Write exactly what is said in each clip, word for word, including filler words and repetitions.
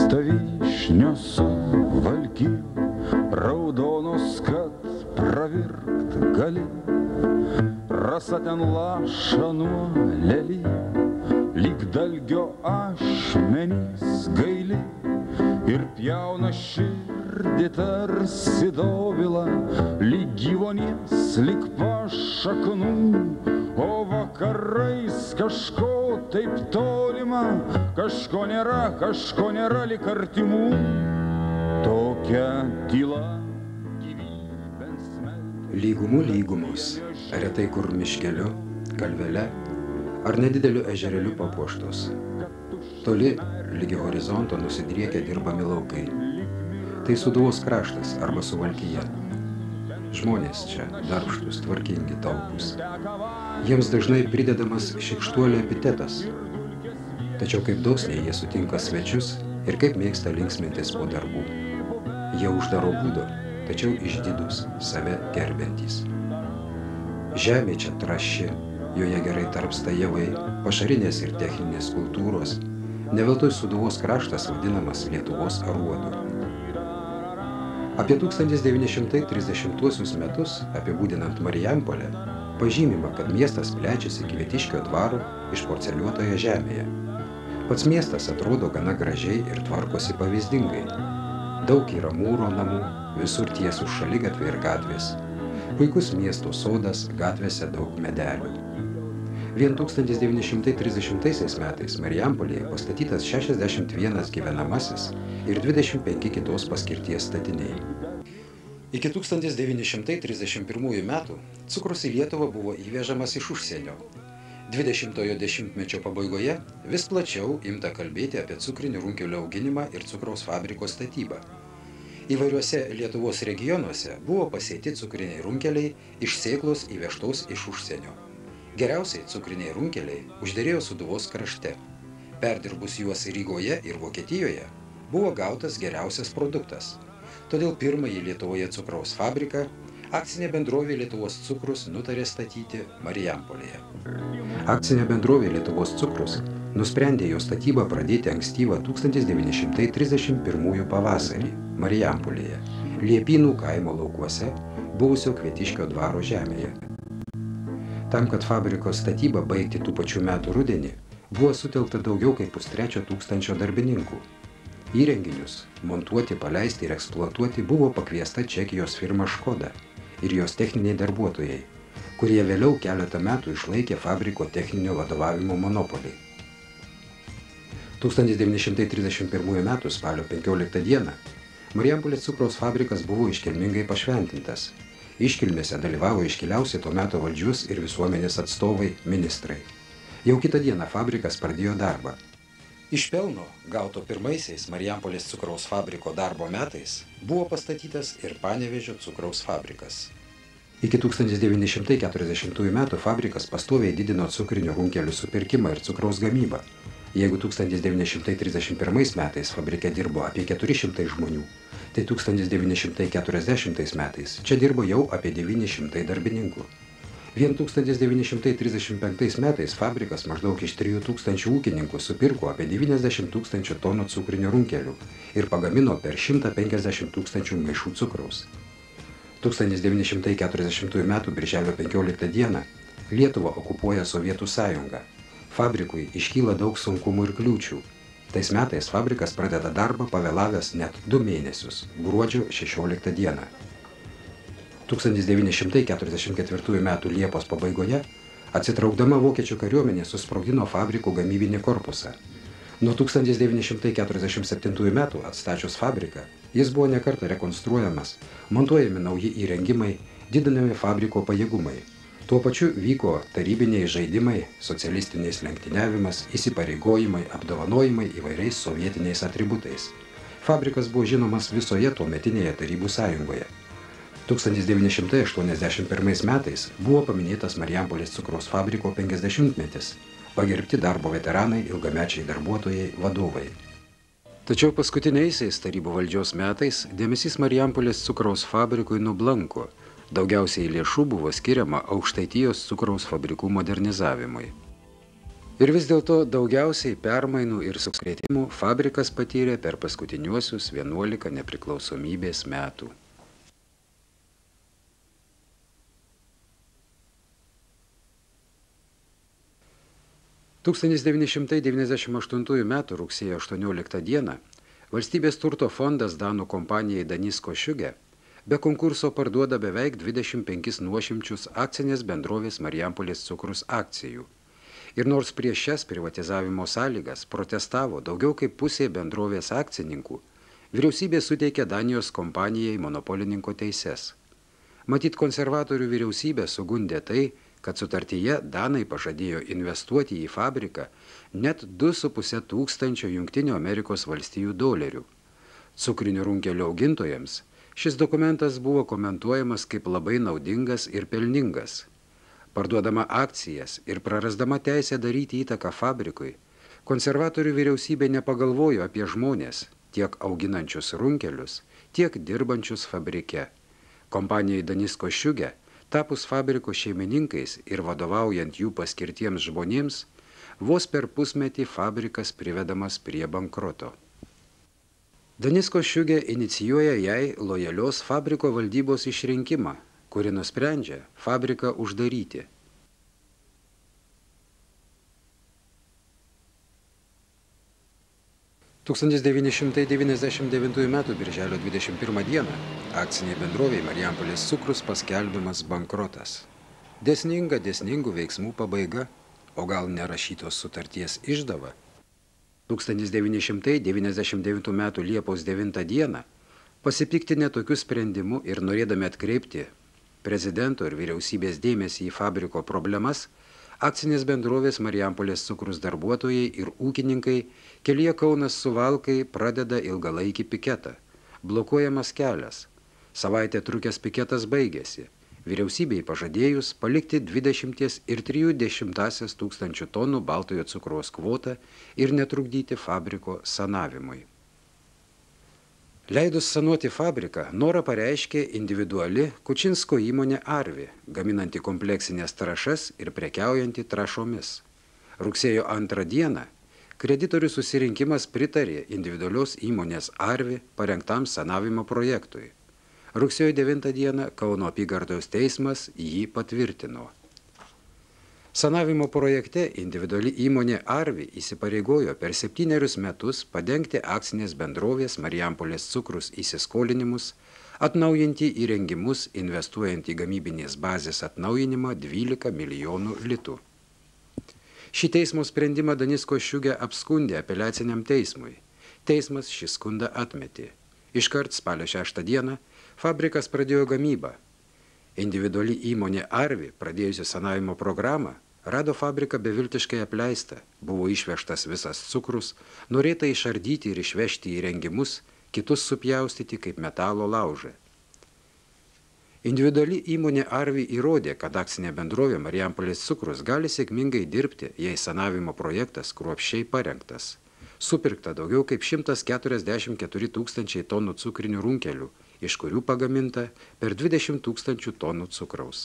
vyšnios suvalky, raudonos, kad pravirkt gali. Rasa ten laša nuo lely, lyg dalgio ašmenys gaili, ir pjauna širdį tarsi dovila, lyg gyvonies, lyg pašaknų, o vakarais kažko taip tolima, kažko nėra, kažko nėra lyg artimų. Tokia tyla gyvybės smelkia. Lygumų lygumos, retai kur miškeliu, kalvele ar nedideliu ežereliu papuoštos. Toli, lygi horizonto, nusidriekia dirbami laukai. Tai Sūduvos kraštas arba Suvalkija. Žmonės čia darbštus, tvarkingi, taupūs. Jiems dažnai pridedamas šykštuolio epitetas. Tačiau kaip dosniai jie sutinka svečius ir kaip mėgsta linksmintis po darbų. Jie uždaro būdo, tačiau išdidus, save gerbiantys. Žemė čia trąši, joje gerai tarpsta javai, pašarinės ir techninės kultūros. Ne veltui Sūduvos kraštas vadinamas Lietuvos aruodu. Apie tūkstantis devyni šimtai trisdešimtuosius metus, apibūdinant Marijampolę, pažymima, kad miestas plečiasi Kvietiškio dvaro išporceliuotoje žemėje. Pats miestas atrodo gana gražiai ir tvarkosi pavyzdingai. Daug yra mūro namų, visur tiesūs šaligatviai ir gatvės. Puikus miesto sodas, gatvėse daug medelių. Vien tūkstantis devyni šimtai trisdešimtaisiais metais Marijampolėje pastatytas šešiasdešimt vienas gyvenamasis ir dvidešimt penki kitos paskirties statiniai. Iki tūkstantis devyni šimtai trisdešimt pirmųjų metų cukrus į Lietuvą buvo įvežamas iš užsienio. dvidešimtojo dešimtmečio pabaigoje vis plačiau imta kalbėti apie cukrinių runkelių auginimą ir cukraus fabriko statybą. Įvairiuose Lietuvos regionuose buvo pasėti cukriniai runkeliai iš sėklos įvežtos iš užsienio. Geriausiai cukriniai runkeliai užderėjo Sūduvos krašte. Perdirbus juos Rygoje ir Vokietijoje buvo gautas geriausias produktas. Todėl pirmąjį Lietuvoje cukraus fabriką akcinė bendrovė Lietuvos cukrus nutarė statyti Marijampolėje. Akcinė bendrovė Lietuvos cukrus nusprendė jo statybą pradėti ankstyvą tūkstantis devyni šimtai trisdešimt pirmųjų pavasarį Marijampolėje, Liepynų kaimo laukuose, buvusio Kvietiškio dvaro žemėje. Tam, kad fabriko statybą baigti tų pačių metų rudenį, buvo sutelkta daugiau kaip pustrečio tūkstančio darbininkų. Įrenginius montuoti, paleisti ir eksploatuoti buvo pakviesta Čekijos firma Škoda ir jos techniniai darbuotojai, kurie vėliau keletą metų išlaikė fabriko techninio vadovavimo monopolį. tūkstantis devyni šimtai trisdešimt pirmųjų metų spalio penkioliktą dieną Marijampolės cukraus fabrikas buvo iškilmingai pašventintas. Iškilmėse dalyvavo iškiliausi to meto valdžios ir visuomenės atstovai, ministrai. Jau kitą dieną fabrikas pradėjo darbą. Iš pelno, gauto pirmaisiais Marijampolės cukraus fabriko darbo metais, buvo pastatytas ir Panevėžio cukraus fabrikas. Iki tūkstantis devyni šimtai keturiasdešimtųjų metų fabrikas pastoviai didino cukrinių runkelių supirkimą ir cukraus gamybą. Jeigu tūkstantis devyni šimtai trisdešimt pirmais metais fabrike dirbo apie keturi šimtai žmonių, tai tūkstantis devyni šimtai keturiasdešimtais metais čia dirbo jau apie devyni šimtai darbininkų. Vien tūkstantis devyni šimtai trisdešimt penktais metais fabrikas maždaug iš trijų tūkstančių ūkininkų supirko apie devyniasdešimt tūkstančių tonų cukrinių runkelių ir pagamino per šimtą penkiasdešimt tūkstančių maišų cukraus. tūkstantis devyni šimtai keturiasdešimtųjų metų birželio penkioliktą dieną Lietuvą okupuoja Sovietų sąjunga. Fabrikui iškyla daug sunkumų ir kliūčių. Tais metais fabrikas pradeda darbą pavėlavęs net du mėnesius, gruodžio šešioliktą dieną. tūkstantis devyni šimtai keturiasdešimt ketvirtųjų metų Liepos pabaigoje atsitraukdama vokiečių kariuomenė susprogdino fabriko gamybinį korpusą. Nuo tūkstantis devyni šimtai keturiasdešimt septintųjų metų atstačius fabriką, jis buvo nekartą rekonstruojamas, montuojami nauji įrengimai, didinami fabriko pajėgumai. Tuo pačiu vyko tarybiniai žaidimai, socialistiniais lenktyniavimas, įsipareigojimai, apdovanojimai įvairiais sovietiniais atributais. Fabrikas buvo žinomas visoje tuometinėje Tarybų sąjungoje. tūkstantis devyni šimtai aštuoniasdešimt pirmais metais buvo paminėtas Marijampolės cukraus fabriko penkiasdešimtmetis, pagerbti darbo veteranai, ilgamečiai darbuotojai, vadovai. Tačiau paskutiniaisiais Tarybų valdžios metais dėmesys Marijampolės cukraus fabrikui nublanko. Daugiausiai lėšų buvo skiriama Aukštaitijos cukraus fabrikų modernizavimui. Ir vis dėlto daugiausiai permainų ir sukrėtimų fabrikas patyrė per paskutiniuosius vienuolika nepriklausomybės metų. tūkstantis devyni šimtai devyniasdešimt aštuntųjų metų rugsėjo aštuonioliktą dieną Valstybės turto fondas danų kompanijai Danisko Šiugė be konkurso parduoda beveik dvidešimt penkis nuošimčius akcinės bendrovės Marijampolės cukrus akcijų. Ir nors prieš šias privatizavimo sąlygas protestavo daugiau kaip pusė bendrovės akcininkų, vyriausybė suteikė Danijos kompanijai monopolininko teises. Matyt, konservatorių vyriausybė sugundė tai, kad sutartyje danai pažadėjo investuoti į fabriką net du su puse tūkstančio Jungtinių Amerikos valstijų dolerių. Cukrinių runkelio augintojams šis dokumentas buvo komentuojamas kaip labai naudingas ir pelningas. Parduodama akcijas ir prarasdama teisę daryti įtaką fabrikui, konservatorių vyriausybė nepagalvojo apie žmonės, tiek auginančius runkelius, tiek dirbančius fabrike. Kompanijai Danisko Šiugė tapus fabriko šeimininkais ir vadovaujant jų paskirtiems žmonėms, vos per pusmetį fabrikas privedamas prie bankroto. Danisko Šiugė inicijuoja jai lojalios fabriko valdybos išrinkimą, kuri nusprendžia fabriką uždaryti. tūkstantis devyni šimtai devyniasdešimt devintųjų metų birželio dvidešimt pirmą dieną akcinė bendrovė Marijampolės cukrus paskelbiamas bankrotas. Dėsninga dėsningų veiksmų pabaiga, o gal nerašytos sutarties išdava. tūkstantis devyni šimtai devyniasdešimt devintų metų Liepos devintą dieną pasipiktinę tokiu sprendimu ir norėdami atkreipti prezidento ir vyriausybės dėmesį į fabriko problemas, akcinės bendrovės Marijampolės cukrus darbuotojai ir ūkininkai kelyje Kaunas Suvalkai pradeda ilgalaikį piketą. Blokuojamas kelias. Savaitę trukęs piketas baigėsi. Vyriausybei pažadėjus palikti dvidešimt ir tris dešimtąsias tūkstančių tonų baltojo cukraus kvotą ir netrukdyti fabriko sanavimui. Leidus sanuoti fabriką, norą pareiškė individuali Kučinsko įmonė Arvi, gaminanti kompleksinės trąšas ir prekiaujanti trąšomis. Rugsėjo antrą dieną kreditorių susirinkimas pritarė individualios įmonės Arvi parengtam sanavimo projektui. Rugsėjo devintą dieną Kauno apygardos teismas jį patvirtino. Sanavimo projekte individuali įmonė Arvi įsipareigojo per septynerius metus padengti akcinės bendrovės Marijampolės cukrus įsiskolinimus, atnaujinti įrengimus, investuojant į gamybinės bazės atnaujinimą dvylika milijonų litų. Šį teismo sprendimą Danisko Šiugė apskundė apeliaciniam teismui. Teismas šį skundą atmetė. Iškart spalio šeštą dieną fabrikas pradėjo gamybą. Individuali įmonė Arvi, pradėjusi sanavimo programą, rado fabriką beviltiškai apleistą, buvo išvežtas visas cukrus, norėta išardyti ir išvežti įrengimus, kitus supjaustyti kaip metalo laužą. Individuali įmonė Arvi įrodė, kad akcinė bendrovė Marijampolės cukrus gali sėkmingai dirbti, jei sanavimo projektas kruopščiai parengtas. Supirkta daugiau kaip šimtas keturiasdešimt keturi tūkstančiai tonų cukrinių runkelių, iš kurių pagaminta per dvidešimt tūkstančių tonų cukraus.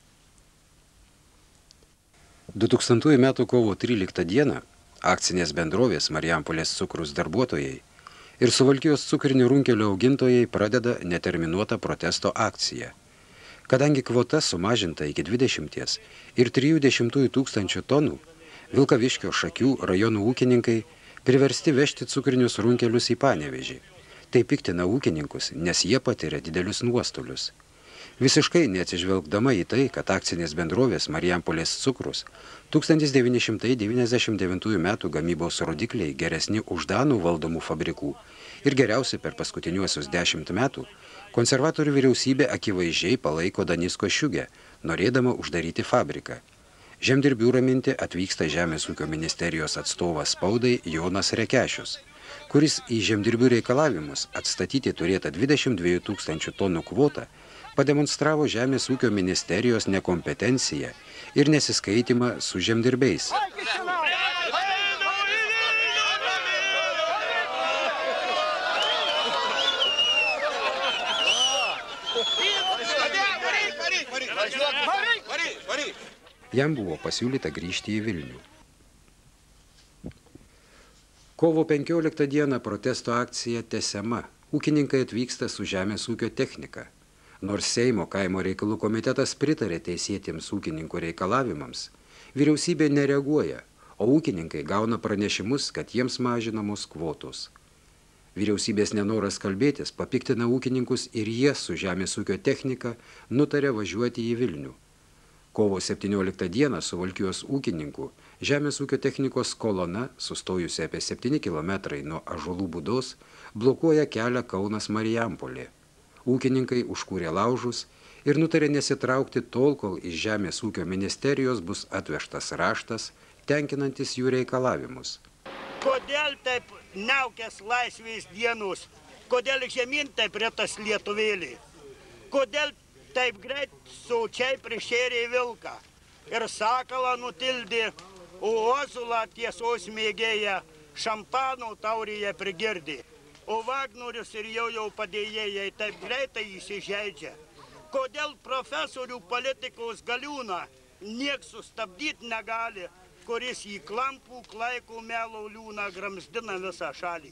du tūkstantųjų metų kovo tryliktą dieną akcinės bendrovės Marijampolės cukrus darbuotojai ir Suvalkijos cukrinių runkelių augintojai pradeda neterminuotą protesto akciją. Kadangi kvota sumažinta iki dvidešimties ir trijų dešimtųjų tūkstančių tonų, Vilkaviškio Šakių rajonų ūkininkai priversti vežti cukrinius runkelius į Panevėžį. Tai piktina ūkininkus, nes jie patiria didelius nuostolius. Visiškai neatsižvelgdama į tai, kad akcinės bendrovės Marijampolės cukrus tūkstantis devyni šimtai devyniasdešimt devintųjų metų gamybos rodikliai geresni už danų valdomų fabrikų ir geriausi per paskutiniuosius dešimt metų, konservatorių vyriausybė akivaizdžiai palaiko Danisko Šiugę, norėdama uždaryti fabriką. Žemdirbių raminti atvyksta Žemės ūkio ministerijos atstovas spaudai Jonas Rekešius, kuris į žemdirbių reikalavimus atstatyti turėtą dvidešimt dviejų tūkstančių tonų kvotą pademonstravo Žemės ūkio ministerijos nekompetenciją ir nesiskaitimą su žemdirbiais. Jam buvo pasiūlyta grįžti į Vilnių. Kovo penkioliktą dieną protesto akcija tęsiama. Ūkininkai atvyksta su žemės ūkio technika. Nors Seimo kaimo reikalų komitetas pritarė teisėtiems ūkininkų reikalavimams, vyriausybė nereaguoja, o ūkininkai gauna pranešimus, kad jiems mažinamos kvotos. Vyriausybės nenoras kalbėtis papiktina ūkininkus ir jie su žemės ūkio technika nutarė važiuoti į Vilnių. Kovo septynioliktą dieną Suvalkijos ūkininkų žemės ūkio technikos kolona, sustojusi apie septyni kilometrai nuo Ąžuolų Būdos, blokuoja kelią Kaunas Marijampolė. Ūkininkai užkūrė laužus ir nutarė nesitraukti tol, kol iš Žemės ūkio ministerijos bus atvežtas raštas, tenkinantis jų reikalavimus. Kodėl taip neaukės laisvės dienos? Kodėl žemyn taip retas lietuvėlį? Kodėl taip greit saučiai prišėrė vilką? Ir sakalą nutildė, o ozulą tiesos mėgėja šampano taurėje prigirdė. O Vagnorius ir jau jau padėjėjai taip greitai įsižeidžia. Kodėl profesorių politikos galiūną nieks sustabdyti negali, kuris į klampų, klaikų, melo liūną gramzdina visą šalį.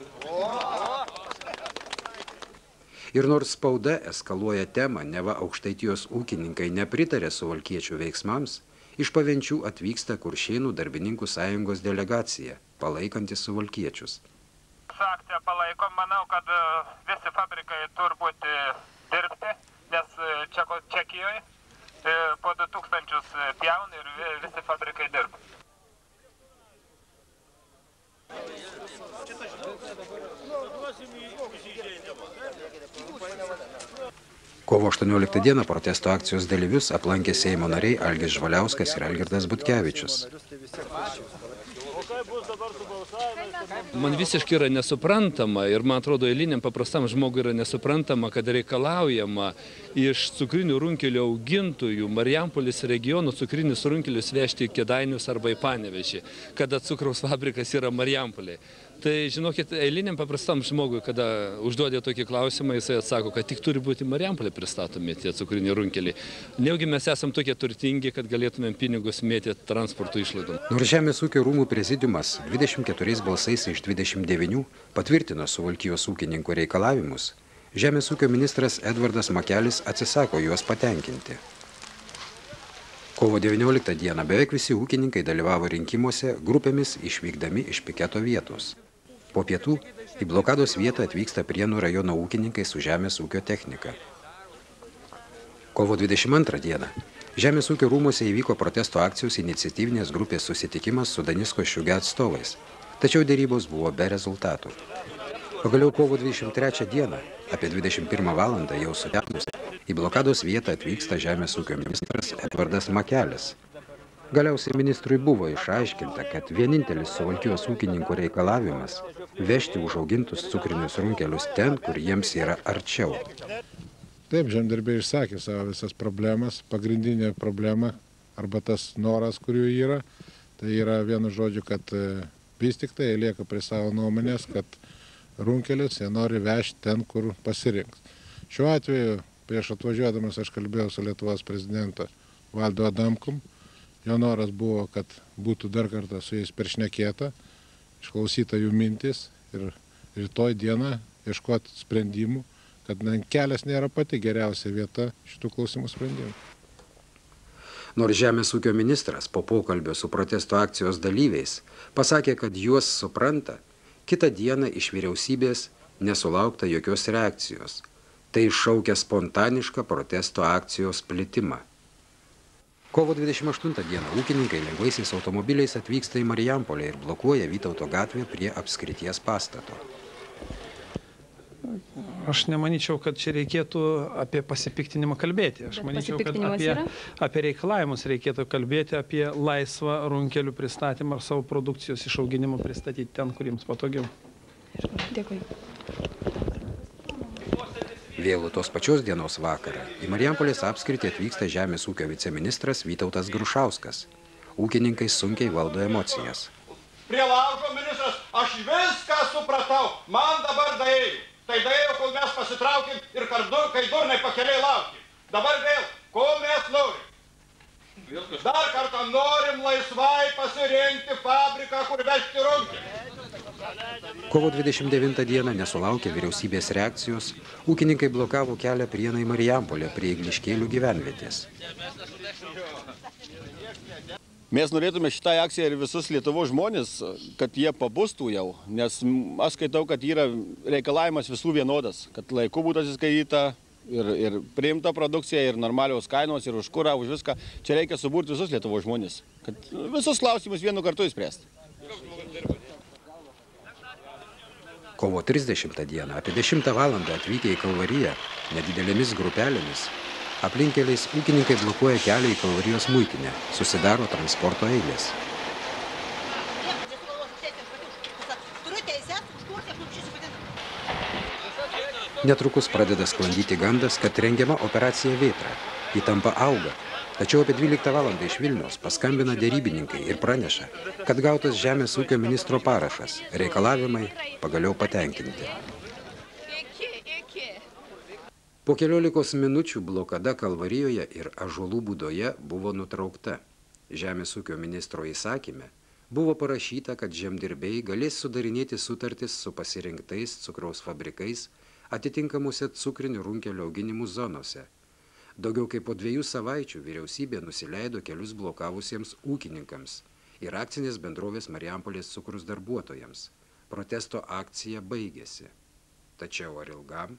Ir nors spauda eskaluoja temą, neva Aukštaitijos ūkininkai nepritarė suvalkiečių veiksmams, iš Pavenčių atvyksta Kuršėnų darbininkų sąjungos delegacija, palaikantis suvalkiečius. Akciją palaikom, manau, kad visi fabrikai turbūt dirbti, nes Čekijoje po du tūkstančius pjauna ir visi fabrikai dirba. Kovo aštuonioliktą dieną protesto akcijos dalyvius aplankė Seimo nariai Algis Žvaliauskas ir Algirdas Butkevičius. Man visiškai yra nesuprantama ir man atrodo eiliniam paprastam žmogui yra nesuprantama, kad reikalaujama iš cukrinių runkelių augintojų Marijampolės regionų cukrinius runkelius vežti į Kėdainius arba į Panevėžį, kada cukraus fabrikas yra Marijampolė. Tai žinokit, eiliniam paprastam žmogui, kada užduodė tokį klausimą, jisai atsako, kad tik turi būti Marijampolė pristatomi tie cukriniai runkeliai. Neugi mes esam tokie turtingi, kad galėtumėm pinigus mėtyti transporto išlaidom. Nors Žemės ūkio rūmų prezidiumas dvidešimt keturiais balsais iš dvidešimt devynių patvirtino Suvalkijos ūkininkų reikalavimus, Žemės ūkio ministras Edvardas Makelis atsisako juos patenkinti. Kovo devynioliktą dieną beveik visi ūkininkai dalyvavo rinkimuose grupėmis išvykdami iš piketo vietos. Po pietų į blokados vietą atvyksta Prienų rajono ūkininkai su žemės ūkio technika. Kovo dvidešimt antrą dieną Žemės ūkio rūmuose įvyko protesto akcijos iniciatyvinės grupės susitikimas su Danisko Šiugė atstovais, tačiau dėrybos buvo be rezultatų. Pagaliau kovo dvidešimt trečią dieną, apie dvidešimt pirmą valandą jau sutemus, į blokados vietą atvyksta Žemės ūkio ministras Edvardas Makelis. Galiausiai ministrui buvo išaiškinta, kad vienintelis Suvalkijos ūkininkų reikalavimas vežti užaugintus cukrinius runkelius ten, kur jiems yra arčiau. Taip, žemdirbiai išsakė savo visas problemas. Pagrindinė problema, arba tas noras, kurių yra, tai yra vienu žodžiu, kad vis tik tai lieka prie savo nuomonės, kad runkelius jie nori vežti ten, kur pasirinks. Šiuo atveju, prieš atvažiuodamas, aš kalbėjau su Lietuvos prezidentu Valdu Adamkum. Jo noras buvo, kad būtų dar kartą su jais peršnekėta, išklausyta jų mintis ir rytoj dieną ieškoti sprendimų, kad kelias nėra pati geriausia vieta šitų klausimų sprendimų. Nors Žemės ūkio ministras po pokalbio su protesto akcijos dalyviais pasakė, kad juos supranta, kitą dieną iš vyriausybės nesulaukta jokios reakcijos. Tai iššaukia spontanišką protesto akcijos plitimą. Kovo dvidešimt aštuntą dieną ūkininkai lengvaisiais automobiliais atvyksta į Marijampolę ir blokuoja Vytauto gatvę prie apskrities pastato. Aš nemanyčiau, kad čia reikėtų apie pasipiktinimą kalbėti. Aš manyčiau, kad apie, apie reikalavimus reikėtų kalbėti, apie laisvą runkelių pristatymą ar savo produkcijos išauginimą pristatyti ten, kur jums patogiau. Dėkui. Vėlų tos pačios dienos vakarą į Marijampolės apskritį atvyksta Žemės ūkio viceministras Vytautas Grušauskas. Ūkininkai sunkiai valdo emocijas. Prie laužo ministras, aš viską supratau, man dabar daėjo. Tai daėjo, kol mes pasitraukėm ir kai durnai pakeliai laukėm. Dabar vėl, ko mes norim? Dar kartą norim laisvai pasirinkti fabriką, kur vežti runkelį. Kovo dvidešimt devintą dieną nesulaukę vyriausybės reakcijos, ūkininkai blokavo kelią Prienai Marijampolė prie Egliškėlių gyvenvietės. Mes norėtume šitą akciją ir visus Lietuvos žmonės, kad jie pabustų jau, nes aš skaitau, kad yra reikalavimas visų vienodas, kad laiku būtų atsiskaityta ir, ir priimta produkcija, ir normalios kainos, ir už kurą, už viską. Čia reikia suburti visus Lietuvos žmonės, kad visus klausimus vienu kartu įspręsti. Kovo trisdešimtą dieną apie dešimtą valandą atvykę į Kalvariją nedidelėmis grupelėmis, aplinkeliais ūkininkai blokuoja kelią į Kalvarijos muitinę, susidaro transporto eilės. Netrukus pradeda sklandyti gandas, kad rengiama operacija Vėtra. Įtampa auga, tačiau apie dvyliktą valandą iš Vilniaus paskambina derybininkai ir praneša, kad gautas žemės ūkio ministro parašas, reikalavimai pagaliau patenkinti. Po keliolikos minučių blokada Kalvarijoje ir Ąžuolų būdoje buvo nutraukta. Žemės ūkio ministro įsakyme buvo parašyta, kad žemdirbiai galės sudarinėti sutartis su pasirinktais cukraus fabrikais atitinkamuose cukrinių runkelių auginimų zonose. Daugiau kaip po dviejų savaičių vyriausybė nusileido kelius blokavusiems ūkininkams ir akcinės bendrovės Marijampolės cukrus darbuotojams. Protesto akcija baigėsi. Tačiau ar ilgam?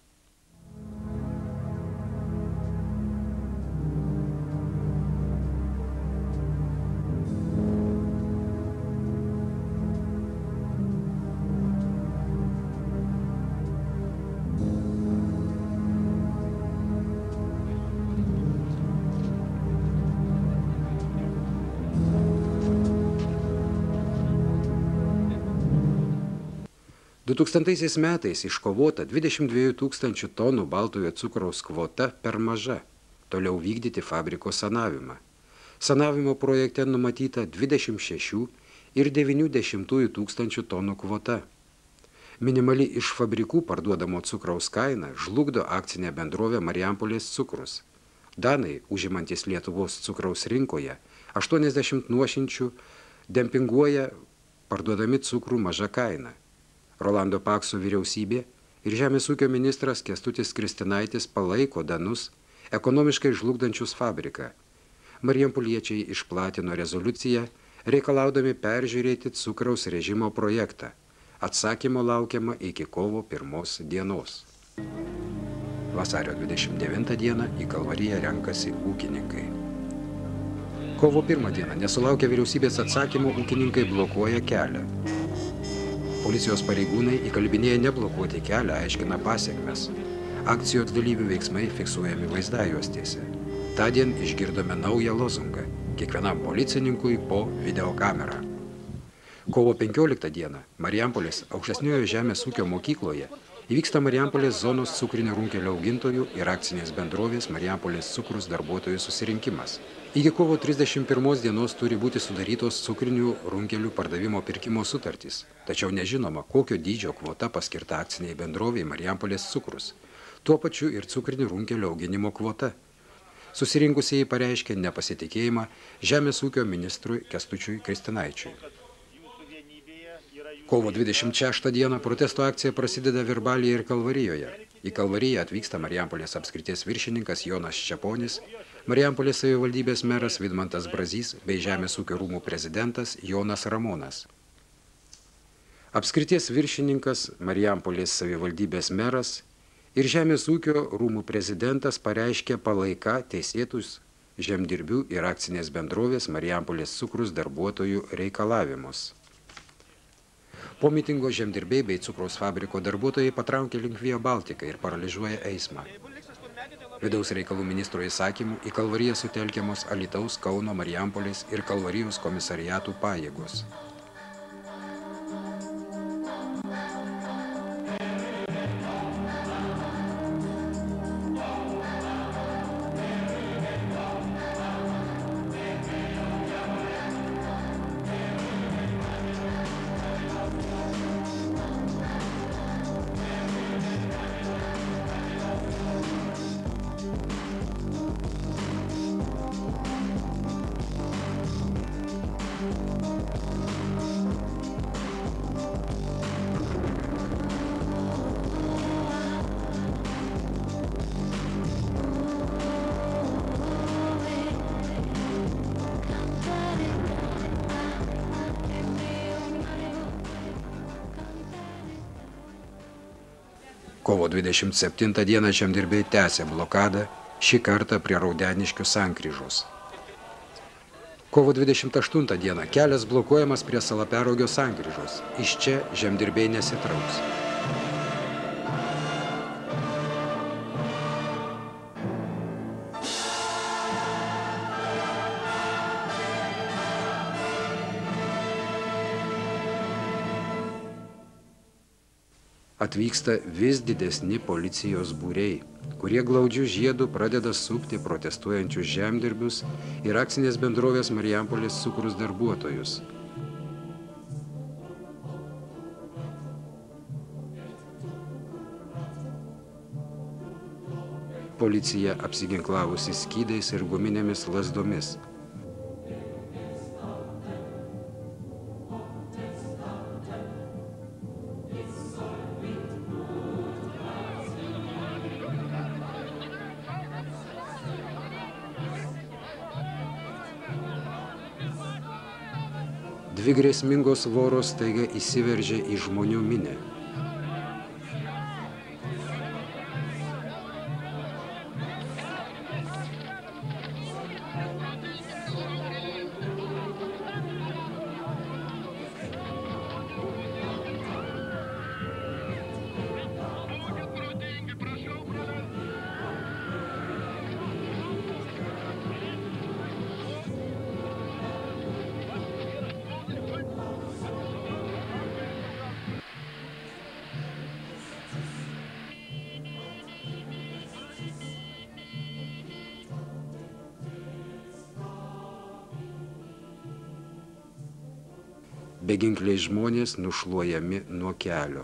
dutūkstantaisiais metais iškovota dvidešimt dviejų tūkstančių tonų baltojo cukraus kvota per maža, toliau vykdyti fabriko sanavimą. Sanavimo projekte numatyta dvidešimt šešių ir devynių dešimtųjų tūkstančių tonų kvota. Minimali iš fabrikų parduodamo cukraus kaina žlugdo akcinę bendrovę Marijampolės cukrus. Danai, užimantis Lietuvos cukraus rinkoje, aštuoniasdešimt nuošimčių dempinguoja parduodami cukrų maža kaina. Rolando Pakso vyriausybė ir žemės ūkio ministras Kęstutis Kristinaitis palaiko danus, ekonomiškai žlugdančius fabriką. Marijampoliečiai išplatino rezoliuciją, reikalaudami peržiūrėti cukraus režimo projektą. Atsakymo laukiama iki kovo pirmos dienos. Vasario dvidešimt devintą dieną į Kalvariją renkasi ūkininkai. Kovo pirmą dieną nesulaukę vyriausybės atsakymų, ūkininkai blokuoja kelią. Policijos pareigūnai įkalbinėja neblokuoti kelią, aiškina pasiekmes. Akcijos dalyvių veiksmai fiksuojami vaizdajuostėse. Tądien išgirdome naują lozungą – kiekvienam policininkui po videokamerą. Kovo penkioliktą dieną Marijampolės aukštesniojo žemės ūkio mokykloje įvyksta Marijampolės zonos cukrinio runkelio augintojų ir akcinės bendrovės Marijampolės cukrus darbuotojų susirinkimas. Iki kovo trisdešimt pirmos dienos turi būti sudarytos cukrinių runkelių pardavimo pirkimo sutartys, tačiau nežinoma, kokio dydžio kvota paskirta akciniai bendrovei Marijampolės cukrus, tuo pačiu ir cukrinių runkelių auginimo kvota. Susirinkusieji pareiškė nepasitikėjimą žemės ūkio ministrui Kęstučiui Kristinaičiui. Kovo dvidešimt šeštą dieną protesto akcija prasideda Virbalyje ir Kalvarijoje. Į Kalvariją atvyksta Marijampolės apskrities viršininkas Jonas Čeponis, Marijampolės savivaldybės meras Vidmantas Brazys bei Žemės ūkio rūmų prezidentas Jonas Ramonas. Apskrities viršininkas, Marijampolės savivaldybės meras ir Žemės ūkio rūmų prezidentas pareiškė palaiką teisėtus žemdirbių ir akcinės bendrovės Marijampolės cukrus darbuotojų reikalavimus. Po mitingo žemdirbiai bei cukraus fabriko darbuotojai patraukė link Via Baltica ir paralyžiuoja eismą. Vidaus reikalų ministro įsakymų į Kalvariją sutelkiamos Alytaus, Kauno, Marijampolės ir Kalvarijos komisariatų pajėgos. Kovo dvidešimt septintą dieną žemdirbiai tęsė blokadą, šį kartą prie Raudeniškių sankryžos. Kovo dvidešimt aštuntą dieną kelias blokuojamas prie Salaperogio sankryžos. Iš čia žemdirbiai nesitrauks. Atvyksta vis didesni policijos būriai, kurie glaudžių žiedų pradeda supti protestuojančius žemdirbius ir akcinės bendrovės Marijampolės cukrus darbuotojus. Policija apsiginklavusi skydais ir guminėmis lazdomis. Dvi grėsmingos voros staiga įsiveržė į žmonių minią. Beginkliai žmonės nušluojami nuo kelio.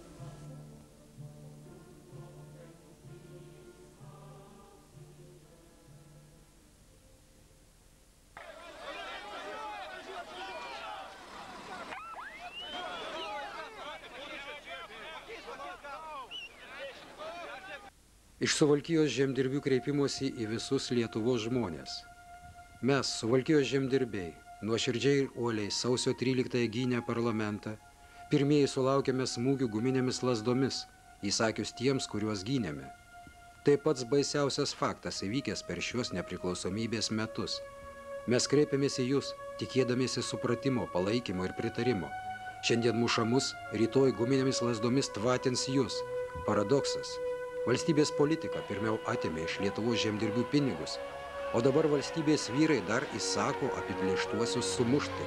Iš Suvalkijos žemdirbių kreipimosi į visus Lietuvos žmonės. Mes, Suvalkijos žemdirbiai, nuoširdžiai ir uoliai sausio tryliktąją gynę parlamentą, pirmieji sulaukėme smūgių guminėmis lazdomis, įsakius tiems, kuriuos gynėme. Tai pats baisiausias faktas įvykęs per šios nepriklausomybės metus. Mes kreipėmės į jūs, tikėdamiesi supratimo, palaikymo ir pritarimo. Šiandien muša mus, rytoj guminėmis lazdomis tvatins jūs. Paradoksas. Valstybės politika pirmiau atėmė iš Lietuvos žemdirbių pinigus, o dabar valstybės vyrai dar įsako apiplėštuosius sumušti.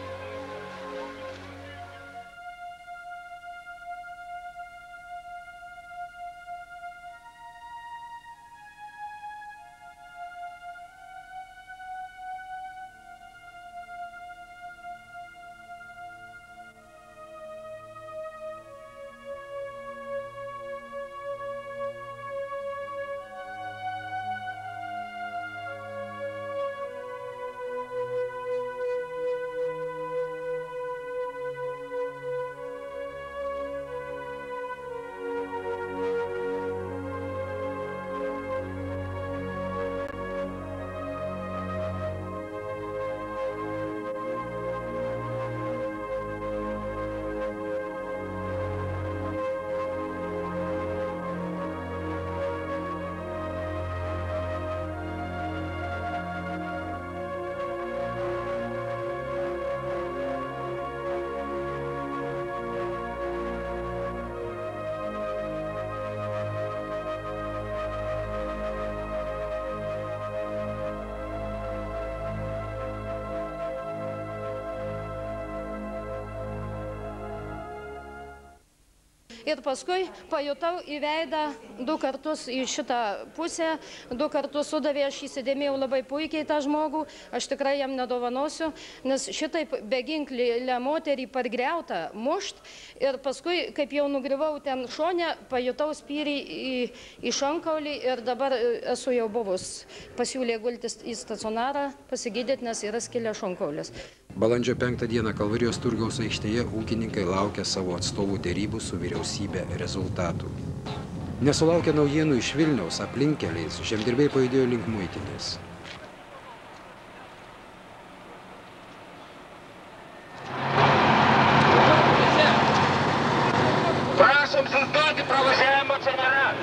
Ir paskui pajutau į veidą du kartus į šitą pusę, du kartus sudavė, aš įsidėmėjau labai puikiai tą žmogų, aš tikrai jam nedovanosiu, nes šitaip beginklį moterį pargriautą mušt ir paskui, kaip jau nugrivau ten šonę, pajutau spyrį į, į šonkaulį ir dabar esu jau buvus. Pasiūlė gultis į stacionarą, pasigydyti, nes yra skilę šonkaulis. Balandžio penktą dieną Kalvarijos turgaus aikštėje ūkininkai laukia savo atstovų derybų su vyriausybė rezultatų. Nesulaukę naujienų iš Vilniaus aplinkkeliais, žemdirbiai pajudėjo link muitinės. Prašom sustoti pravažiavimo čia nėra.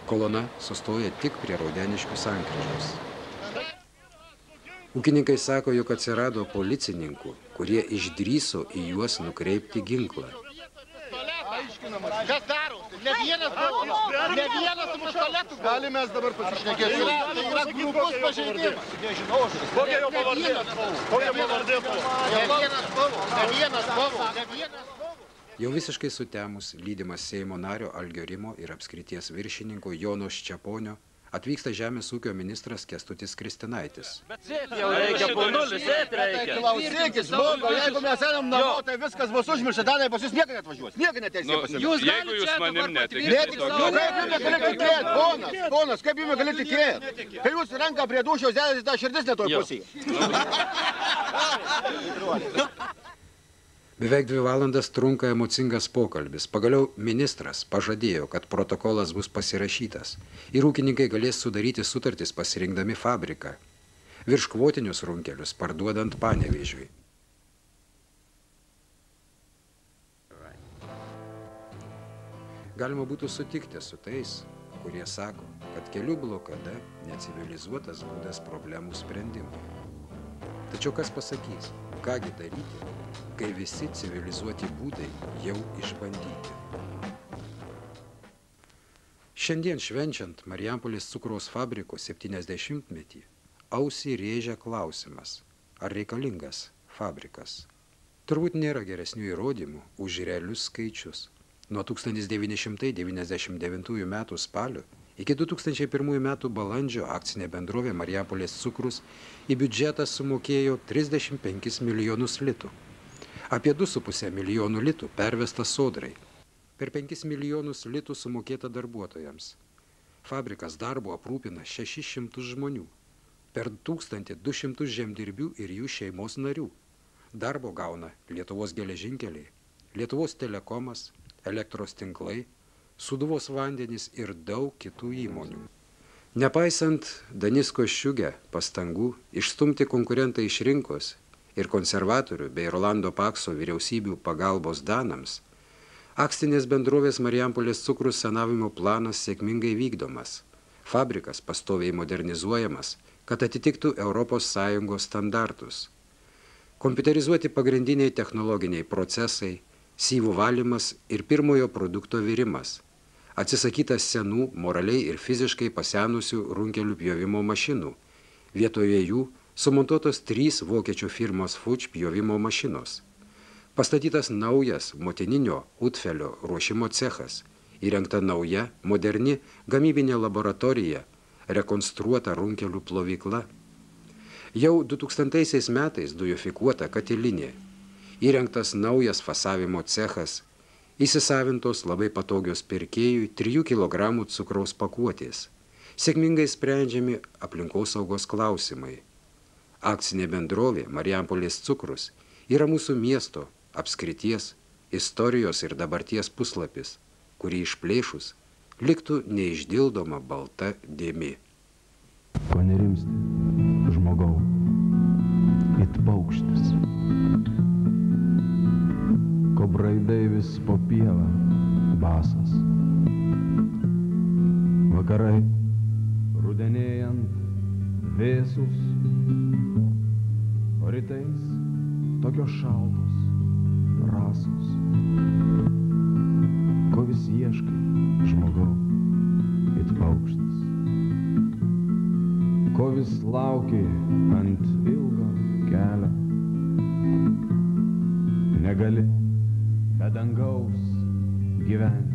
Kolona sustoja tik prie Raudeniškių sankryžos. Ūkininkai sako, jog atsirado policininkų, kurie išdrįso į juos nukreipti ginklą. Kas daro? Ne vienas buvo. Ne vienas su pistoletu. Gali mes dabar pasišnekėti. Tai yra grubus pažeidimas. Nežinau. Kokia jo pavardė? Kokia pavardė buvo? Ne vienas buvo. Ne vienas buvo. Ne vienas buvo. Jau visiškai sutemus lydimas Seimo nario Algio Rimo ir apskrities viršininko Jono Ščeponio atvyksta žemės ūkio ministras Kęstutis Kristinaitis. Bet sėti jau reikia, ponulis, sėti reikia. Klausykis, žmogu, jeigu mes einam namo, tai viskas bus užmiršta, Danai pas jūs niekai netvažiuos, niekai neteisė pas jūs. Jeigu jūs manim netikėti. Kaip jums gali tikėti, ponas, ponas, kaip jums gali tikėti? Kai jūs ranką prie dūšios dėlės, ta širdis netoj pusėje. Beveik dvi valandas trunka emocingas pokalbis. Pagaliau ministras pažadėjo, kad protokolas bus pasirašytas ir ūkininkai galės sudaryti sutartis pasirinkdami fabriką, virškvotinius runkelius parduodant Panevėžiui. Galima būtų sutikti su tais, kurie sako, kad kelių blokada necivilizuotas būdas problemų sprendimui. Tačiau kas pasakys, kągi daryti, kai visi civilizuoti būdai jau išbandyti. Šiandien švenčiant Marijampolės cukraus fabriko septyniasdešimtmetį, ausį rėžia klausimas, ar reikalingas fabrikas. Turbūt nėra geresnių įrodymų už realius skaičius. Nuo tūkstantis devyni šimtai devyniasdešimt devintųjų metų spalio iki du tūkstančiai pirmųjų metų balandžio akcinė bendrovė Marijampolės cukrus į biudžetą sumokėjo trisdešimt penkis milijonus litų. Apie du su puse milijonų litų pervesta sodrai. Per penkis milijonus litų sumokėta darbuotojams. Fabrikas darbo aprūpina šešis šimtus žmonių. Per tūkstantį du šimtus žemdirbių ir jų šeimos narių. Darbo gauna Lietuvos geležinkeliai, Lietuvos telekomas, elektros tinklai, Sūduvos vandenys ir daug kitų įmonių. Nepaisant Danisko Ščiugio pastangų išstumti konkurentą iš rinkos ir konservatorių bei Rolando Pakso vyriausybių pagalbos danams, akcinės bendrovės Marijampolės cukrus sanavimo planas sėkmingai vykdomas. Fabrikas pastoviai modernizuojamas, kad atitiktų Europos Sąjungos standartus. Kompiuterizuoti pagrindiniai technologiniai procesai, syvų valymas ir pirmojo produkto virimas. Atsisakytas senų, moraliai ir fiziškai pasenusių runkelių pjovimo mašinų. Vietoje jų sumontuotos trys vokiečių firmos Fuč pjovimo mašinos. Pastatytas naujas motininio Utfelio ruošimo cechas. Įrengta nauja, moderni gamybinė laboratorija, rekonstruota runkelių plovykla. Jau du tūkstantaisiais metais dujofikuota katilinė. Įrengtas naujas fasavimo cechas, įsisavintos labai patogios pirkėjui trijų kilogramų cukraus pakuotės. Sėkmingai sprendžiami aplinkosaugos klausimai. Akcinė bendrovė Marijampolės cukrus yra mūsų miesto, apskrities, istorijos ir dabarties puslapis, kurį išplėšus liktų neišdildoma balta dėmė. Ko nerimsti, žmogau, it paukštis. Ko braidai vis po pievą, basas. Vakarai, rudenėjant, vėsus, o rytais tokios šaltos, rasos. Ko vis ieškai, žmogau, it paukštis. Ko vis lauki ant ilgo kelio. Negali be dangaus gyventi.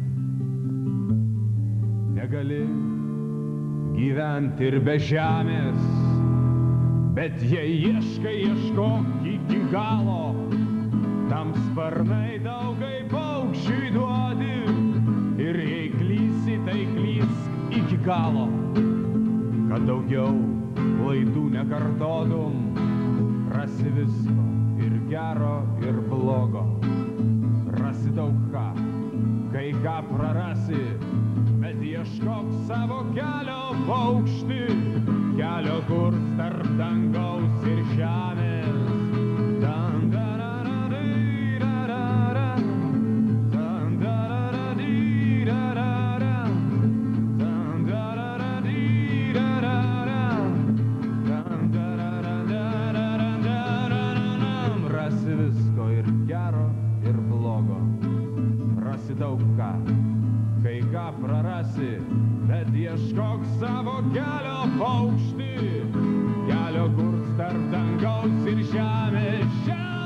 Negali gyventi ir be žemės, bet jei ieškai, ieškok iki galo. Tam sparnai daugai paukščiui duodi ir jei klysi, tai klysk iki galo. Kad daugiau klaidų nekartotum, rasi visko ir gero, ir blogo. Rasi daug ką, kai ką prarasi, bet ieškok savo kelio paukšti, kelio kur tarp dangaus ir žemės. ieškok savo kelio paukštį, kelio kurs tarp dangaus ir žemės, žemės.